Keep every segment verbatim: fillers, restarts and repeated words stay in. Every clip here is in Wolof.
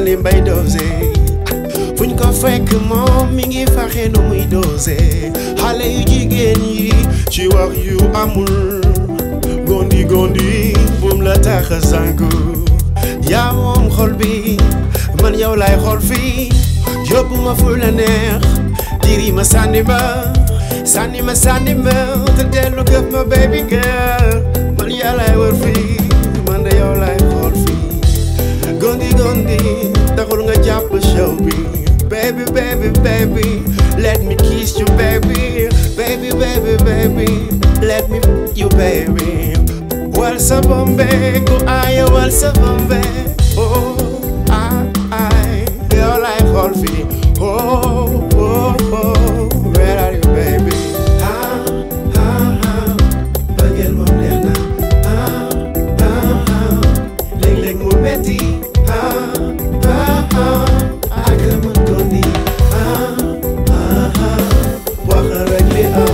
ni mbay dosé fuñ ko fekk moom mi ngi faxe nu muy dosé xale yu jigéen yi ci wax yu amul gondi gondi bum la tax a sànku yaa moom xol bi man yow lay xool fii yóbbu ma fu la neex diri ma sànni ma sànni ma sànni ma te dellu gëf ma baby girl man yaa lay wër fii man de yow lay xool fii gondi gondi taxul nga jàpp show bi baby baby baby let me kiss you baby baby baby baby let me you baby wal sa bombe ko aaya wal sa bombe oh I I yow lay xool fii oh oh oh where are you baby ah ah ah bëggeel moom neex na ah ah ah léeg-léeg mu metti ah ah ah ak la mën ko ni ah ah ah wax rek li am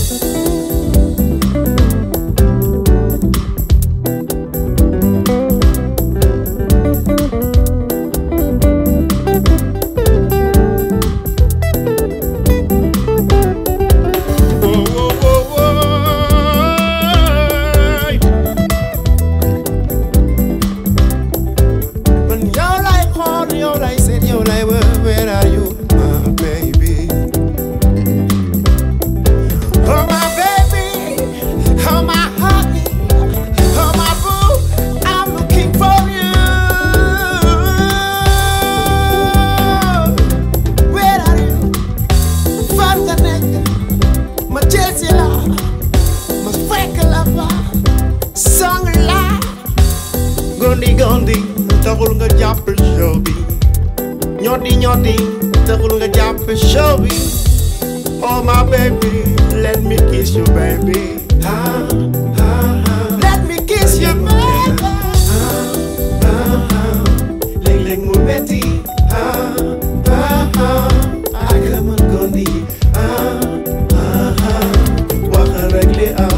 gondi gondi taxul nga jàpp show bi ñoddi ñoddi taxul nga jàpp show bi oh my baby let me kiss you baby ah ah ah let me kiss you baby ah ah ah léeg-léeg mu metti ah ah ah ak la mën gondi ah ah ah wax rek li am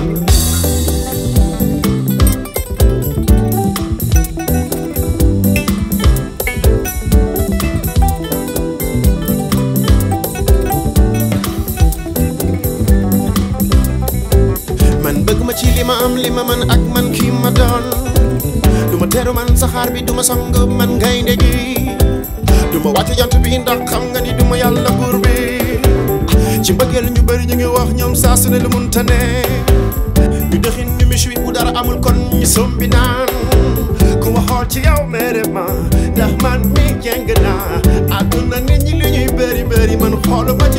bëgg ma ci li ma am li ma man ak man ki ma doon duma teru man saxaar bi duma song man gaynde gi duma wàcc jant bi ndax xam nga ni duma yàlla buur bi ci mbëggeel ñu bëri ñu ngi wax ñoom saa su ne lu mun tane ñu dëxin ñu miche bu dara amul kon ñu sombi naan ku ma xool ci yow mere ma ndax man mi jeng naa àdduna nit ñi lu ñuy bëri bëri man xooluma